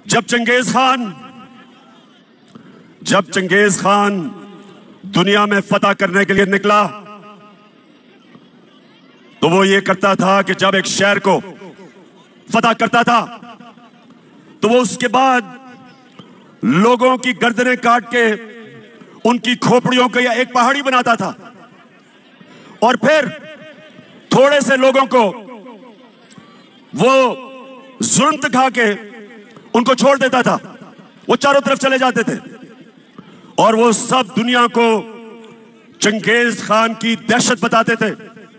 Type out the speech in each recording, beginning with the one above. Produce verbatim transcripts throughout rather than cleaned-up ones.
जब Genghis Khan जब Genghis Khan दुनिया में फतह करने के लिए निकला तो वो ये करता था कि जब एक शहर को फतह करता था तो वो उसके बाद लोगों की गर्दनें काट के उनकी खोपड़ियों को या एक पहाड़ी बनाता था और फिर थोड़े से लोगों को वो जुल्म दिखा के उनको छोड़ देता था। वो चारों तरफ चले जाते थे और वो सब दुनिया को चंगेज खान की दहशत बताते थे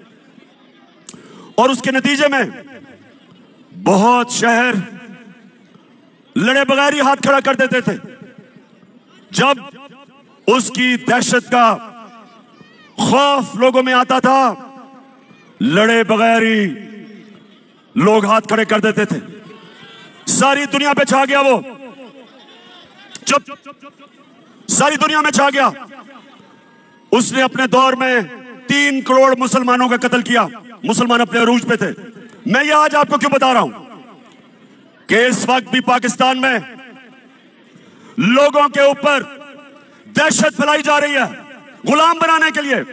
और उसके नतीजे में बहुत शहर लड़े बगैर ही हाथ खड़ा कर देते थे। जब उसकी दहशत का खौफ लोगों में आता था, लड़े बगैर ही लोग हाथ खड़े कर देते थे। सारी दुनिया पे छा गया वो, चुप सारी दुनिया में छा गया। उसने अपने दौर में तीन करोड़ मुसलमानों का कत्ल किया। मुसलमान अपने अरूज पे थे। मैं ये आज आपको क्यों बता रहा हूं कि इस वक्त भी पाकिस्तान में लोगों के ऊपर दहशत फैलाई जा रही है गुलाम बनाने के लिए।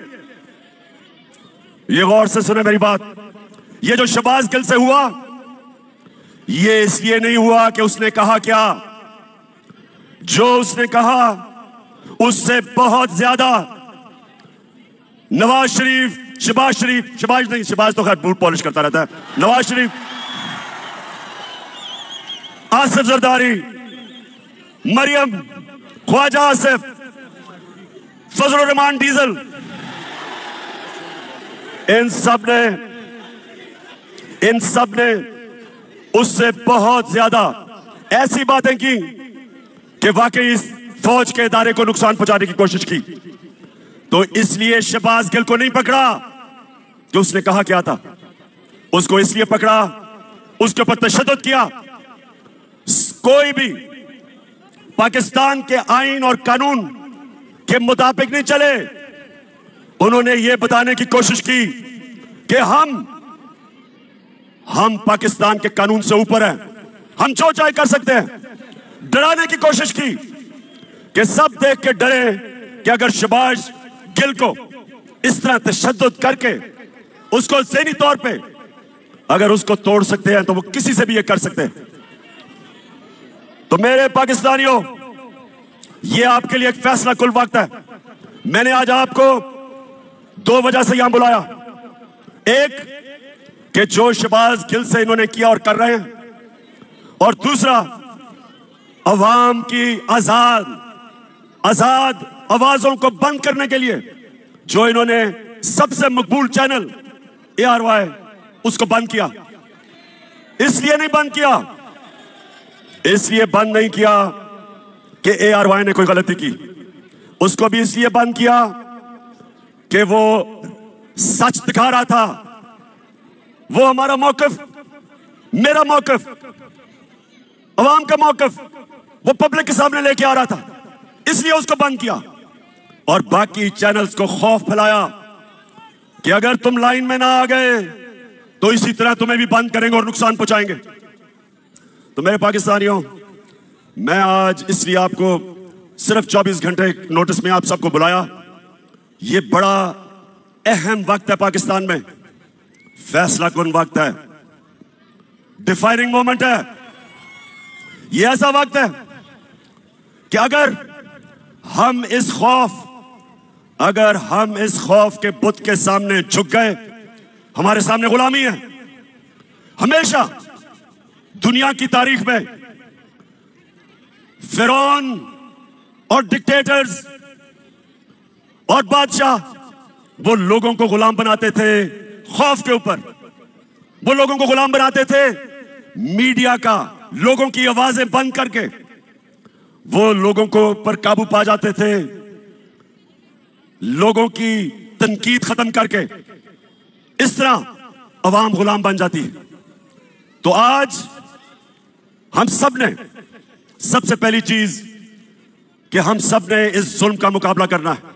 ये गौर से सुने मेरी बात। ये जो शहबाज गिल से हुआ, ये इसलिए नहीं हुआ कि उसने कहा क्या। जो उसने कहा उससे बहुत ज्यादा नवाज शरीफ, शहबाज शरीफ, शहबाज नहीं, शहबाज तो खैर बूट पॉलिश करता रहता है, नवाज शरीफ, आसिफ जरदारी, मरियम, ख्वाजा आसिफ, फजल रहमान डीजल, इन सब ने इन सब ने उससे बहुत ज्यादा ऐसी बातें की कि वाकई इस फौज के इदारे को नुकसान पहुंचाने की कोशिश की। तो इसलिए शहबाज गिल को नहीं पकड़ा कि उसने कहा क्या था। उसको इसलिए पकड़ा, उसके ऊपर तशद्दुद किया। कोई भी पाकिस्तान के आईन और कानून के मुताबिक नहीं चले। उन्होंने यह बताने की कोशिश की कि हम हम पाकिस्तान के कानून से ऊपर हैं, हम जो चाहे कर सकते हैं। डराने की कोशिश की कि सब देख के डरे कि अगर शहबाज गिल को इस तरह तशद्दुद करके उसको ज़हनी तौर पे अगर उसको तोड़ सकते हैं तो वो किसी से भी ये कर सकते हैं। तो मेरे पाकिस्तानियों, ये आपके लिए एक फैसला कुल वक्त है। मैंने आज आपको दो वजह से यहां बुलाया। एक कि जो शहबाज गिल से इन्होंने किया और कर रहे हैं, और दूसरा अवाम की आजाद आजाद आवाजों को बंद करने के लिए जो इन्होंने सबसे मकबूल चैनल ए आर वाई उसको बंद किया। इसलिए नहीं बंद किया इसलिए बंद नहीं किया कि ए आर वाई ने कोई गलती की। उसको भी इसलिए बंद किया कि वो सच दिखा रहा था। वो हमारा मौकफ, मेरा मौकफ, अवाम का मौकफ वो पब्लिक के सामने लेके आ रहा था, इसलिए उसको बंद किया। और बाकी चैनल्स को खौफ फैलाया कि अगर तुम लाइन में ना आ गए तो इसी तरह तुम्हें भी बंद करेंगे और नुकसान पहुंचाएंगे। तो मेरे पाकिस्तानियों, मैं आज इसलिए आपको सिर्फ चौबीस घंटे नोटिस में आप सबको बुलाया। ये बड़ा अहम वक्त है पाकिस्तान में, फैसला कुन वक्त है, डिफाइनिंग मोमेंट है। ये ऐसा वक्त है कि अगर हम इस खौफ अगर हम इस खौफ के बुत के सामने झुक गए, हमारे सामने गुलामी है। हमेशा दुनिया की तारीख में फिरौन और डिक्टेटर्स और बादशाह वो लोगों को गुलाम बनाते थे खौफ के ऊपर। वो लोगों को गुलाम बनाते थे मीडिया का, लोगों की आवाजें बंद करके वो लोगों को पर काबू पा जाते थे, लोगों की तनकीद खत्म करके। इस तरह अवाम गुलाम बन जाती है। तो आज हम सब ने सबसे पहली चीज कि हम सब ने इस जुल्म का मुकाबला करना है।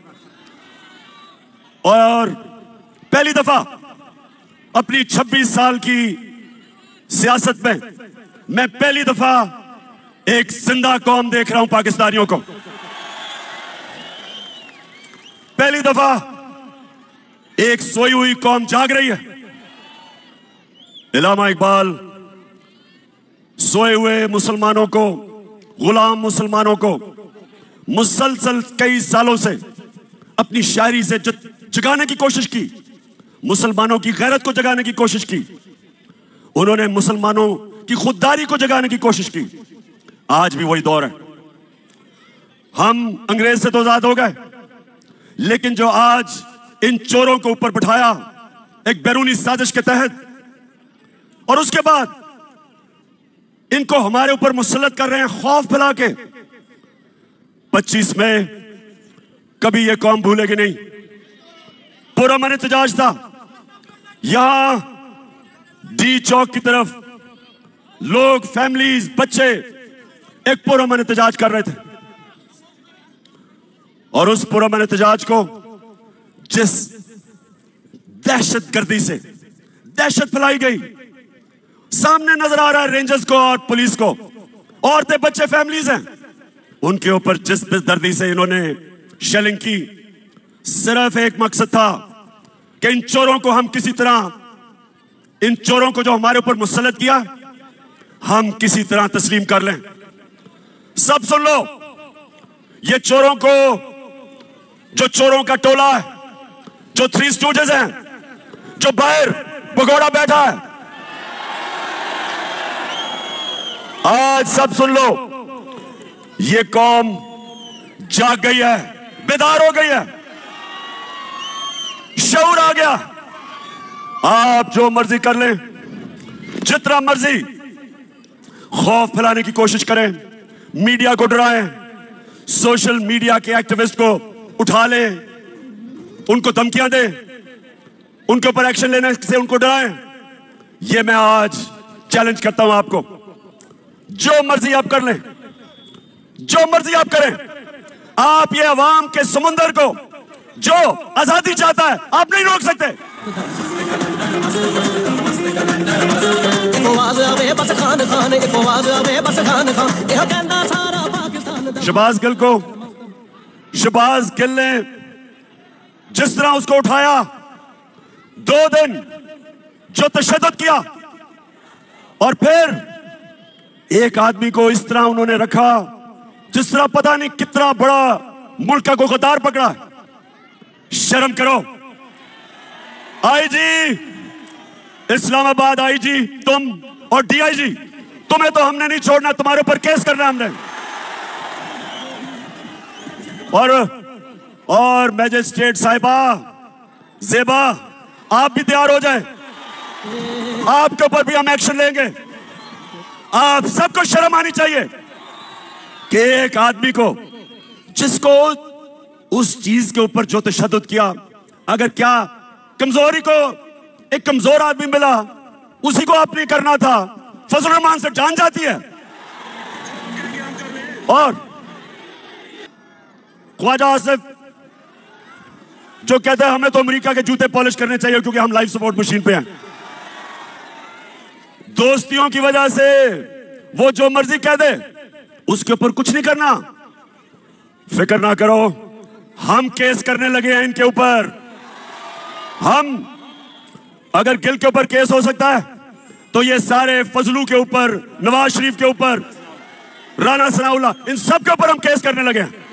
और पहली दफा अपनी छब्बीस साल की सियासत में मैं पहली दफा एक जिंदा कौम देख रहा हूं पाकिस्तानियों को। पहली दफा एक सोई हुई कौम जाग रही है। इलामा इकबाल सोए हुए मुसलमानों को, गुलाम मुसलमानों को मुसलसल कई सालों से अपनी शायरी से जगाने की कोशिश की, मुसलमानों की गैरत को जगाने की कोशिश की, उन्होंने मुसलमानों की खुददारी को जगाने की कोशिश की। आज भी वही दौर है। हम अंग्रेज से तो आजाद हो गए, लेकिन जो आज इन चोरों को ऊपर बिठाया एक बैरूनी साजिश के तहत, और उसके बाद इनको हमारे ऊपर मुसल्लत कर रहे हैं खौफ फैला के। पच्चीस में कभी यह कौम भूलेगी नहीं। पुरअमन एहतजाज था, यहां डी चौक की तरफ लोग, फैमिलीज, बच्चे एक पुरअमन एहतजाज कर रहे थे, और उस पुरअमन एहतजाज को जिस दहशत गर्दी से दहशत फैलाई गई, सामने नजर आ रहा है रेंजर्स को और पुलिस को, औरतें, बच्चे, फैमिलीज हैं, उनके ऊपर जिस बेदर्दी से इन्होंने शेलिंग की, सिर्फ एक मकसद था कि इन चोरों को हम किसी तरह, इन चोरों को जो हमारे ऊपर मुसल्लत किया, हम किसी तरह तस्लीम कर लें। सब सुन लो, ये चोरों को, जो चोरों का टोला है, जो थ्री स्टूडेंट्स हैं, जो बाहर भगोड़ा बैठा है, आज सब सुन लो, ये कौम जाग गई है, बेदार हो गई है, शऊर आ गया। आप जो मर्जी कर लें, जितना मर्जी खौफ फैलाने की कोशिश करें, मीडिया को डराएं, सोशल मीडिया के एक्टिविस्ट को उठा लें, उनको धमकियां दें, उनके ऊपर एक्शन लेने से उनको डराएं। ये मैं आज चैलेंज करता हूं आपको, जो मर्जी आप कर लें, जो मर्जी आप करें, आप ये अवाम के समुंदर को जो आजादी चाहता है, आप नहीं रोक सकते। शहबाज गिल को, शहबाज गिल ने जिस तरह उसको उठाया, दो दिन जो तशद्दुद किया, और फिर एक आदमी को इस तरह उन्होंने रखा जिस तरह पता नहीं कितना बड़ा मुल्क का गद्दार पकड़ा। शर्म करो। आईजी इस्लामाबाद, आईजी तुम और डीआईजी, तुम्हें तो हमने नहीं छोड़ना, तुम्हारे ऊपर केस करना हमने। और और मैजिस्ट्रेट साहिबा जेबा, आप भी तैयार हो जाएं, आपके ऊपर भी हम एक्शन लेंगे। आप सबको शर्म आनी चाहिए कि एक आदमी को, जिसको उस चीज के ऊपर जो तशद्दुद किया, अगर क्या कमजोरी को एक कमजोर आदमी मिला, उसी को आपने करना था, फजल रहमान से जान जाती है। और ख्वाजा आसिफ जो कहते हैं हमें तो अमेरिका के जूते पॉलिश करने चाहिए क्योंकि हम लाइफ सपोर्ट मशीन पे हैं। दोस्तियों की वजह से वो जो मर्जी कह दे, उसके ऊपर कुछ नहीं करना। फिक्र ना करो, हम केस करने लगे हैं इनके ऊपर। हम, अगर गिल के ऊपर केस हो सकता है तो ये सारे फजलू के ऊपर, नवाज शरीफ के ऊपर, राना सनाउल्लाह, इन सब के ऊपर हम केस करने लगे हैं।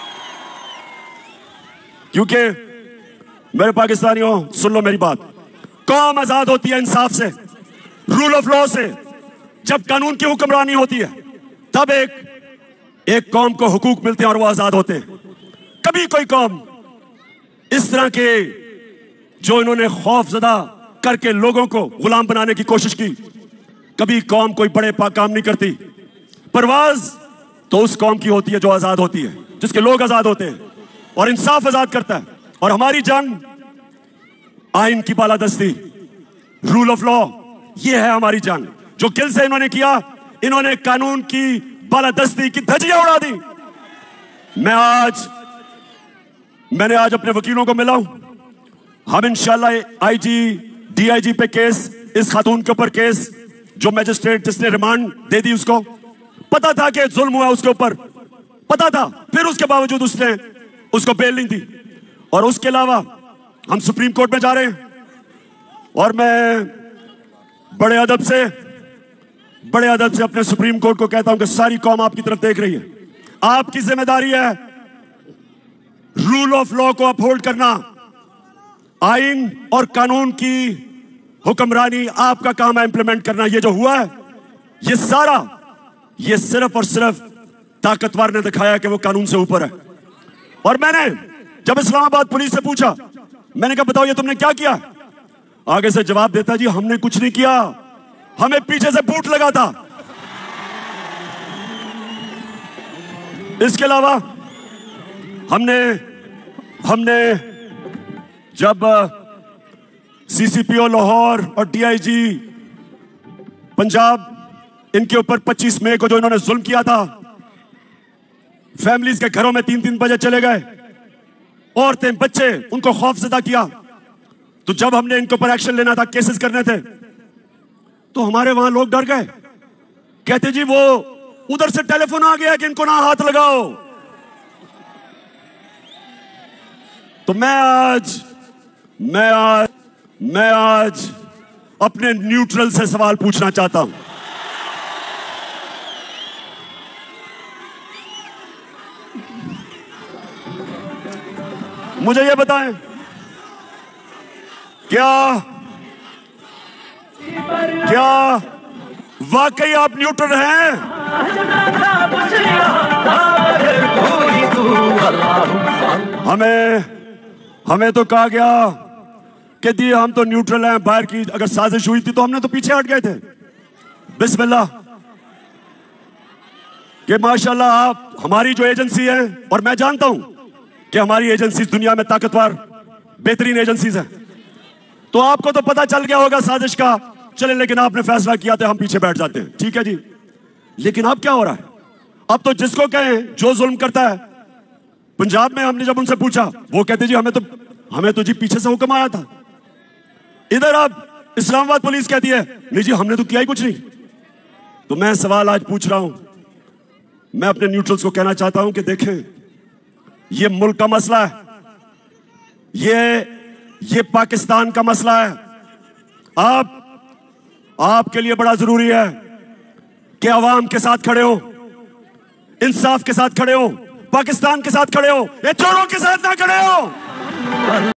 क्योंकि मेरे पाकिस्तानियों, सुन लो मेरी बात, कौम आजाद होती है इंसाफ से, रूल ऑफ लॉ से। जब कानून की हुक्मरानी होती है, तब एक एक कौम को हुकूक मिलते हैं और वो आजाद होते हैं। कभी कोई कौम इस तरह के, जो इन्होंने खौफजदा करके लोगों को गुलाम बनाने की कोशिश की, कभी कौम कोई बड़े काम नहीं करती। परवाज तो उस कौम की होती है जो आजाद होती है, जिसके लोग आजाद होते हैं और इंसाफ आजाद करता है। और हमारी जंग आइन की बालादस्ती, रूल ऑफ लॉ, ये है हमारी जंग। जो गिल से इन्होंने किया, इन्होंने कानून की बालादस्ती की धज्जियां उड़ा दी। मैं आज मैंने आज अपने वकीलों को मिला हूं। हम इंशाल्लाह आईजी, डीआईजी पे केस, इस खातून के ऊपर केस, जो मैजिस्ट्रेट जिसने रिमांड दे दी उसको, पता था कि जुल्म हुआ उसके ऊपर, पता था, फिर उसके बावजूद उसने उसको बेल नहीं दी। और उसके अलावा हम सुप्रीम कोर्ट में जा रहे हैं और मैं बड़े अदब से बड़े अदब से अपने सुप्रीम कोर्ट को कहता हूं कि सारी कौम आपकी तरफ देख रही है। आपकी जिम्मेदारी है रूल ऑफ लॉ को अपहोल्ड करना, आइन और कानून की हुक्मरानी आपका काम है इंप्लीमेंट करना। ये जो हुआ है ये सारा ये सिर्फ और सिर्फ ताकतवर ने दिखाया कि वो कानून से ऊपर है। और मैंने जब इस्लामाबाद पुलिस से पूछा, मैंने कहा बताओ ये तुमने क्या किया, आगे से जवाब देता जी हमने कुछ नहीं किया, हमें पीछे से बूट लगा था। इसके अलावा हमने हमने जब सीसीपीओ लाहौर और डीआईजी पंजाब इनके ऊपर पच्चीस मई को जो इन्होंने जुल्म किया था, फैमिलीज के घरों में तीन तीन बजे चले गए, औरतें बच्चे उनको खौफजदा किया, तो जब हमने इनके ऊपर एक्शन लेना था, केसेस करने थे, तो हमारे वहां लोग डर गए, कहते जी वो उधर से टेलीफोन आ गया कि इनको ना हाथ लगाओ। तो मैं आज मैं आज मैं आज अपने न्यूट्रल से सवाल पूछना चाहता हूं। मुझे ये बताएं, क्या क्या वाकई आप न्यूट्रल हैं? हमें हमें तो कहा गया कि दी हम तो न्यूट्रल हैं, बाहर की अगर साजिश हुई थी तो हमने तो पीछे हट गए थे। बिस्मिल्लाह कि माशाल्लाह आप हमारी जो एजेंसी है, और मैं जानता हूं कि हमारी एजेंसी दुनिया में ताकतवर बेहतरीन एजेंसीज हैं, तो आपको तो पता चल गया होगा साजिश का, चले लेकिन आपने फैसला किया था हम पीछे बैठ जाते हैं, ठीक है जी। लेकिन अब क्या हो रहा है, अब तो जिसको कहें जो जुल्म करता है, पंजाब में हमने जब उनसे पूछा वो कहते जी हमें तो हमें तो जी पीछे से हुक्म आया था। इधर अब इस्लामाबाद पुलिस कहती है नहीं जी हमने तो किया ही कुछ नहीं। तो मैं सवाल आज पूछ रहा हूं, मैं अपने न्यूट्रल्स को कहना चाहता हूं कि देखें ये मुल्क का मसला है, ये ये पाकिस्तान का मसला है। आप आपके लिए बड़ा जरूरी है कि अवाम के साथ खड़े हो, इंसाफ के साथ खड़े हो, पाकिस्तान के साथ खड़े हो, ये चोरों के साथ ना खड़े हो।